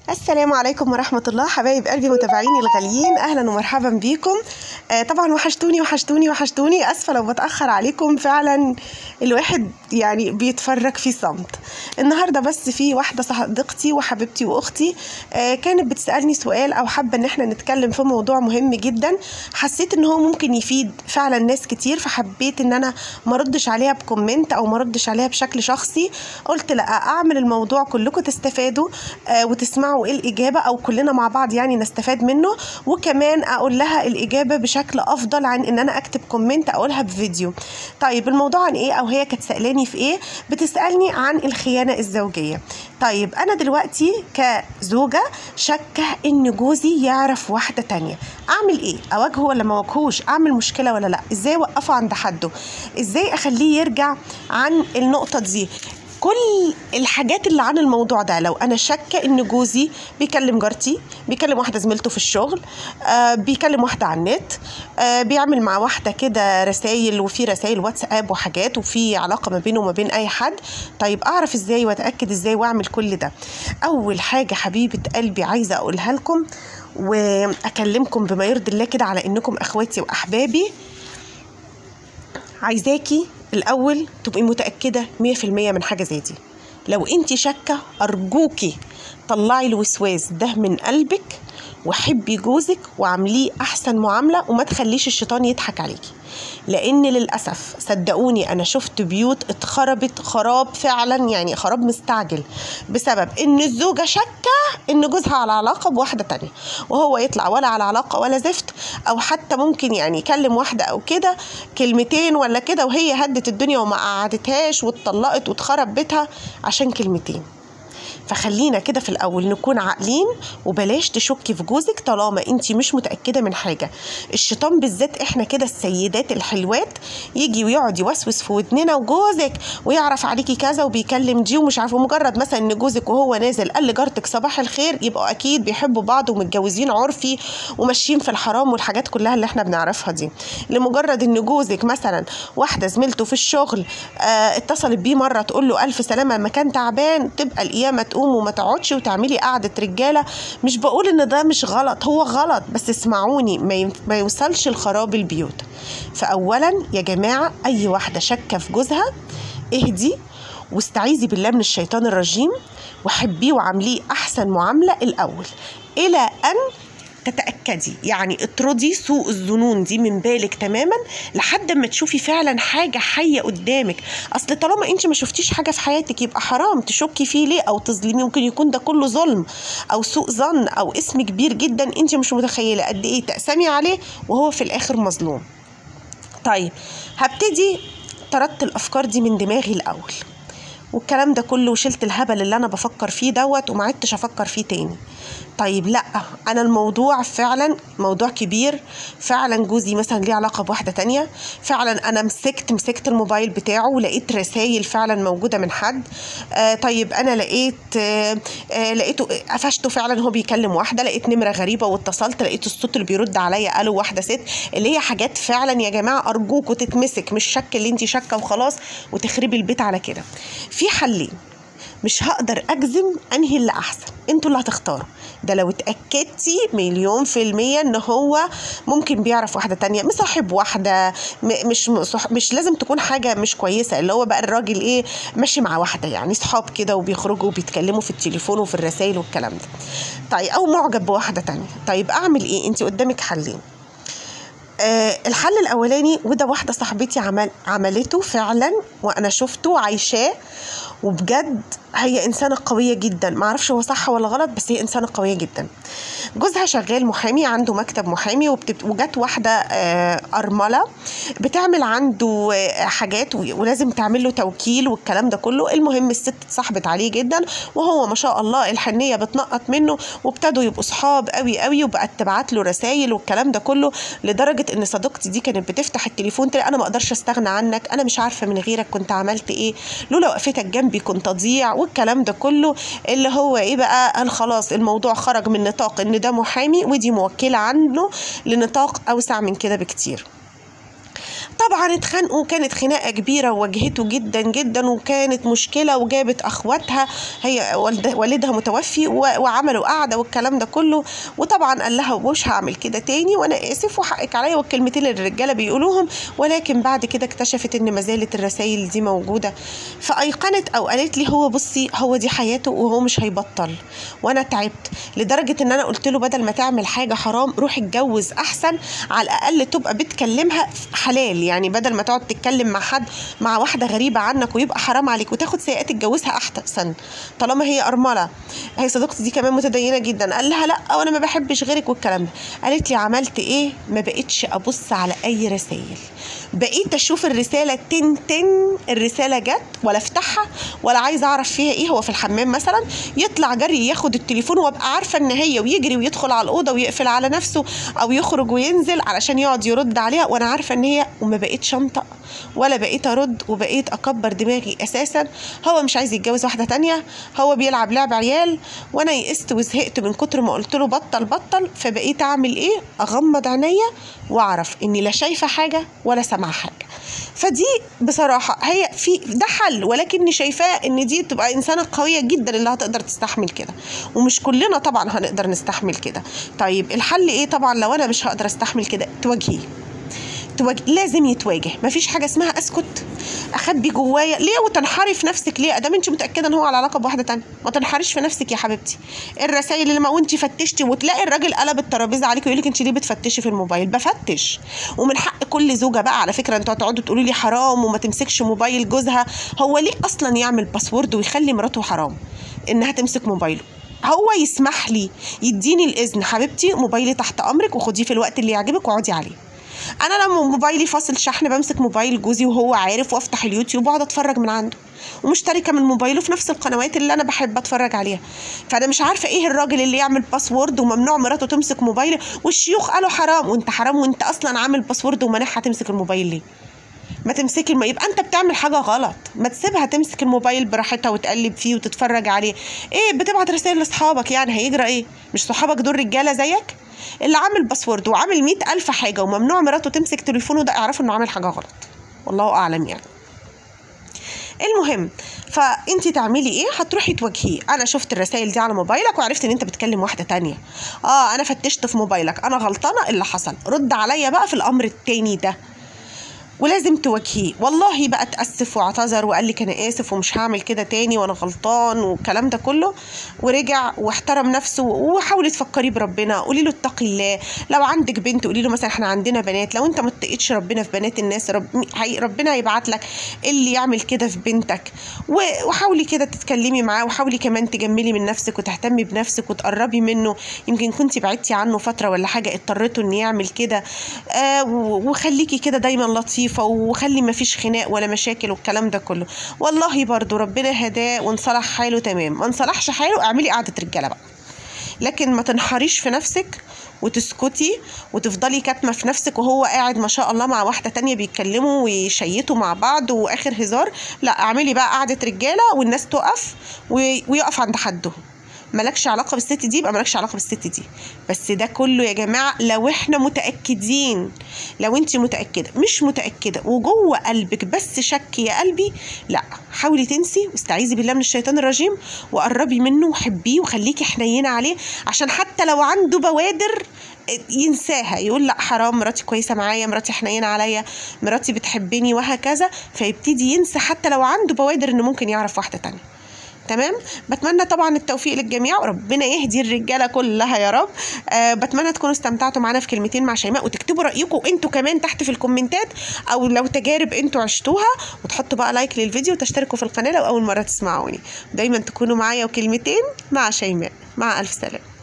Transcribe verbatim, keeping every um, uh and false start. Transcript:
السلام عليكم ورحمة الله حبايب قلبي متابعيني الغاليين، أهلا ومرحبا بيكم. آه طبعا وحشتوني وحشتوني وحشتوني أسفة لو بتأخر عليكم، فعلا الواحد يعني بيتفرج في صمت. النهاردة بس في واحدة صديقتي وحبيبتي وأختي آه كانت بتسألني سؤال أو حابة إن احنا نتكلم في موضوع مهم جدا، حسيت إن هو ممكن يفيد فعلا ناس كتير، فحبيت إن أنا مردش عليها بكومنت أو مردش عليها بشكل شخصي. قلت لا، أعمل الموضوع كلكم تستفادوا آه وتسمعوا ايه الإجابة، أو كلنا مع بعض يعني نستفاد منه، وكمان أقول لها الإجابة بشكل أفضل عن إن أنا أكتب كومنت أقولها بفيديو. طيب الموضوع عن إيه، أو هي كانت سألاني في إيه؟ بتسألني عن الخيانة الزوجية. طيب أنا دلوقتي كزوجة شاكة إن جوزي يعرف واحدة تانية، أعمل إيه؟ أواجهه ولا ما أواجهوش؟ أعمل مشكلة ولا لأ؟ إزاي أوقفه عند حده؟ إزاي أخليه يرجع عن النقطة دي؟ كل الحاجات اللي عن الموضوع ده. لو انا شاكه ان جوزي بيكلم جارتي، بيكلم واحده زميلته في الشغل، آه بيكلم واحده على النت، آه بيعمل مع واحده كده رسائل، وفي رسائل واتساب وحاجات، وفي علاقه ما بينه وما بين اي حد. طيب اعرف ازاي واتاكد ازاي واعمل كل ده؟ اول حاجه حبيبه قلبي عايزه اقولها لكم واكلمكم بما يرضي الله كده على انكم اخواتي واحبابي، عايزاكي الأول تبقي متأكدة مية في المية من حاجة زي دي. لو انتي شاكة أرجوكي طلعي الوسواس ده من قلبك، وحبي جوزك وعمليه أحسن معاملة، وما تخليش الشيطان يضحك عليكي. لأن للأسف صدقوني أنا شفت بيوت اتخربت خراب فعلا، يعني خراب مستعجل، بسبب إن الزوجة شاكة إن جوزها على علاقة بواحدة تانية، وهو يطلع ولا على علاقة ولا زفت، أو حتى ممكن يعني يكلم واحدة أو كده كلمتين ولا كده، وهي هدت الدنيا وما قعدتهاش واتطلقت واتخرب بيتها عشان كلمتين. فخلينا كده في الأول نكون عاقلين، وبلاش تشكي في جوزك طالما انتي مش متأكدة من حاجة. الشيطان بالذات احنا كده السيدات الحلوات يجي ويقعد يوسوس في ودننا وجوزك ويعرف عليكي كذا وبيكلم دي ومش عارفه، مجرد مثلا ان جوزك وهو نازل قال لجارتك صباح الخير، يبقوا اكيد بيحبوا بعض ومتجوزين عرفي وماشيين في الحرام والحاجات كلها اللي احنا بنعرفها دي. لمجرد ان جوزك مثلا واحدة زميلته في الشغل اه اتصلت بيه مرة تقول له ألف سلامة لما كان تعبان، تبقى القيامة تقوم وما تقعدش وتعملي قعدة رجالة. مش بقول ان ده مش غلط، هو غلط، بس اسمعوني ما يوصلش الخراب البيوت. فأولا يا جماعة، أي واحدة شاكة في جوزها اهدي واستعيذي بالله من الشيطان الرجيم، وحبيه وعامليه أحسن معاملة الأول إلى أن تتأكدي، يعني اطردي سوء الظنون دي من بالك تماما لحد ما تشوفي فعلا حاجة حية قدامك. اصل طالما انت ما شفتيش حاجة في حياتك يبقى حرام تشكي فيه ليه او تظلمي. ممكن يكون ده كله ظلم او سوء ظن او اسم كبير جدا انت مش متخيلة قد ايه تقسمي عليه وهو في الاخر مظلوم. طيب هبتدي طردت الافكار دي من دماغي الاول والكلام ده كله، وشلت الهبل اللي انا بفكر فيه دوت وما عدتش افكر فيه تاني. طيب لا، انا الموضوع فعلا موضوع كبير، فعلا جوزي مثلا ليه علاقه بواحده تانية، فعلا انا مسكت مسكت الموبايل بتاعه ولقيت رسائل فعلا موجوده من حد. آه طيب انا لقيت آه آه لقيته قفشته فعلا هو بيكلم واحده، لقيت نمره غريبه واتصلت لقيت الصوت اللي بيرد عليا قالوا واحده ست، اللي هي حاجات فعلا يا جماعه ارجوكوا تتمسك، مش شك اللي انت شاكه وخلاص وتخربي البيت على كده. في حلين، مش هقدر اجزم انهي اللي احسن، انتوا اللي هتختاروا. ده لو اتأكدتي مليون في المية ان هو ممكن بيعرف واحدة تانية، مصاحب واحدة، مش مش لازم تكون حاجة مش كويسة، اللي هو بقى الراجل ايه ماشي مع واحدة يعني صحاب كده وبيخرجوا وبيتكلموا في التليفون وفي الرسائل والكلام ده. طيب او معجب بواحدة تانية. طيب اعمل ايه؟ انت قدامك حلين. آه الحل الاولاني، وده واحدة صاحبتي عمل عملته فعلا وانا شفته عايشاه، وبجد هي إنسانة قوية جدا، معرفش هو صح ولا غلط بس هي إنسانة قوية جدا. جوزها شغال محامي، عنده مكتب محامي، وجت واحدة أرملة بتعمل عنده حاجات ولازم تعمل له توكيل والكلام ده كله. المهم الست اتصاحبت عليه جدا، وهو ما شاء الله الحنية بتنقط منه، وابتدوا يبقوا صحاب قوي قوي، وبقت تبعت له رسائل والكلام ده كله، لدرجة ان صديقتي دي كانت بتفتح التليفون تلاقي انا ما اقدرش استغنى عنك، انا مش عارفة من غيرك كنت عملت ايه، لولا وقفتك جنبي كنت اضيع، والكلام ده كله اللي هو ايه بقى، قال خلاص الموضوع خرج من نطاق ان ده محامي ودي موكلة عنه لنطاق اوسع من كده بكتير. طبعا اتخانقوا، كانت خناقه كبيره وواجهته جدا جدا، وكانت مشكله، وجابت اخواتها، هي والدها متوفي، وعملوا قعده والكلام ده كله. وطبعا قال لها مش هعمل كده تاني، وانا اسف وحقك عليا، والكلمتين اللي الرجاله بيقولوهم. ولكن بعد كده اكتشفت ان ما زالت الرسائل دي موجوده، فايقنت او قالت لي هو بصي هو دي حياته وهو مش هيبطل، وانا تعبت لدرجه ان انا قلت له بدل ما تعمل حاجه حرام روح اتجوز احسن، على الاقل تبقى بتكلمها حلال، يعني بدل ما تقعد تتكلم مع حد مع واحده غريبه عنك ويبقى حرام عليك وتاخد سيئات، تتجوزها احسن طالما هي ارمله. هي صديقتي دي كمان متدينه جدا. قال لها لا وانا ما بحبش غيرك والكلام ده. قالت لي عملت ايه؟ ما بقتش ابص على اي رسائل، بقيت اشوف الرساله تن تن الرساله جت ولا افتحها ولا عايزه اعرف فيها ايه. هو في الحمام مثلا يطلع جري ياخد التليفون وابقى عارفه ان هي، ويجري ويدخل على الاوضه ويقفل على نفسه او يخرج وينزل علشان يقعد يرد عليها وانا عارفه ان هي، وما بقيتش انطق ولا بقيت ارد، وبقيت اكبر دماغي اساسا. هو مش عايز يتجوز واحده تانية، هو بيلعب لعب عيال، وانا يئست وزهقت من كتر ما قلت له بطل بطل. فبقيت اعمل ايه؟ اغمض عينيا واعرف اني لا شايفه حاجه ولا سامعه حاجه. فدي بصراحه هي في ده حل، ولكني شايفاه ان دي تبقى انسانه قويه جدا اللي هتقدر تستحمل كده، ومش كلنا طبعا هنقدر نستحمل كده. طيب الحل ايه؟ طبعا لو انا مش هقدر استحمل كده تواجهيه، تواجه. لازم يتواجه، مفيش حاجه اسمها اسكت اخبي جوايا ليه وتنحري في نفسك. ليه ادام انت متاكده ان هو على علاقه بواحده تانية؟ ما تنحريش في نفسك يا حبيبتي. الرسائل اللي ما وانت فتشتي وتلاقي الراجل قلب الترابيزه عليك ويقول لك انت ليه بتفتشي في الموبايل؟ بفتش. ومن حق كل زوجه بقى على فكره انتوا هتقعدوا تقولوا لي حرام وما تمسكش موبايل جوزها. هو ليه اصلا يعمل باسورد ويخلي مراته حرام انها تمسك موبايله؟ هو يسمح لي يديني الاذن حبيبتي موبايلي تحت امرك وخديه في الوقت اللي يعجبك واقعدي عليه. انا لما موبايلي فاصل شحن بمسك موبايل جوزي وهو عارف، وافتح اليوتيوب واقعد اتفرج من عنده، ومشتركه من موبايله في نفس القنوات اللي انا بحب اتفرج عليها. فانا مش عارفه ايه الراجل اللي يعمل باسورد وممنوع مراته تمسك موبايله، والشيوخ قالوا حرام، وانت حرام وانت اصلا عامل باسورد ومانعها تمسك الموبايل ليه؟ ما تمسكي الم... يبقى انت بتعمل حاجه غلط. ما تسيبها تمسك الموبايل براحتها وتقلب فيه وتتفرج عليه. ايه بتبعت رسائل لاصحابك يعني هيجرى ايه؟ مش صحابك دول رجاله زيك؟ اللي عامل باسورد وعامل مئة ألف حاجه وممنوع مراته تمسك تليفونه ده اعرفوا انه عامل حاجه غلط، والله اعلم يعني. المهم فانت تعملي ايه؟ هتروحي تواجهيه. انا شفت الرسائل دي على موبايلك وعرفت ان انت بتكلم واحده تانية، اه انا فتشت في موبايلك، انا غلطانه، اللي حصل رد عليا بقى في الامر التاني ده. ولازم تواجهيه. والله بقى اتأسف واعتذر وقال لك انا اسف ومش هعمل كده تاني وانا غلطان والكلام ده كله، ورجع واحترم نفسه. وحاولي تفكري بربنا، قولي له اتقي الله. لو عندك بنت قولي له مثلا احنا عندنا بنات، لو انت ما اتقيتش ربنا في بنات الناس رب... ربنا هيبعت لك اللي يعمل كده في بنتك. وحاولي كده تتكلمي معاه، وحاولي كمان تجملي من نفسك وتهتمي بنفسك وتقربي منه. يمكن كنتي بعدتي عنه فتره ولا حاجه اضطريتوا ان يعمل كده. آه وخليكي كده دايما لطيفه، وخلي ما فيش خناق ولا مشاكل والكلام ده كله. والله برضو ربنا هداه وانصلح حاله تمام. ما انصلحش حاله اعملي قعده رجاله بقى، لكن ما تنحريش في نفسك وتسكتي وتفضلي كاتمه في نفسك وهو قاعد ما شاء الله مع واحده تانية بيتكلموا ويشيتوا مع بعض واخر هزار. لا اعملي بقى قعده رجاله والناس تقف ويقف عند حدهم. مالكش علاقه بالست دي يبقى مالكش علاقه بالست دي. بس ده كله يا جماعه لو احنا متاكدين. لو انت متاكده، مش متاكده وجوه قلبك بس شك يا قلبي، لا حاولي تنسي واستعيذي بالله من الشيطان الرجيم وقربي منه وحبيه وخليكي حنينه عليه، عشان حتى لو عنده بوادر ينساها، يقول لا حرام مراتي كويسه معايا، مراتي حنينه عليا، مراتي بتحبني وهكذا، فيبتدي ينسى حتى لو عنده بوادر انه ممكن يعرف واحده تانية. تمام. بتمنى طبعا التوفيق للجميع وربنا يهدي الرجاله كلها يا رب. أه بتمنى تكونوا استمتعتوا معانا في كلمتين مع شيماء، وتكتبوا رايكم انتوا كمان تحت في الكومنتات، او لو تجارب انتوا عشتوها، وتحطوا بقى لايك للفيديو وتشتركوا في القناه لو اول مره تسمعوني. دايما تكونوا معايا وكلمتين مع شيماء. مع الف سلامه.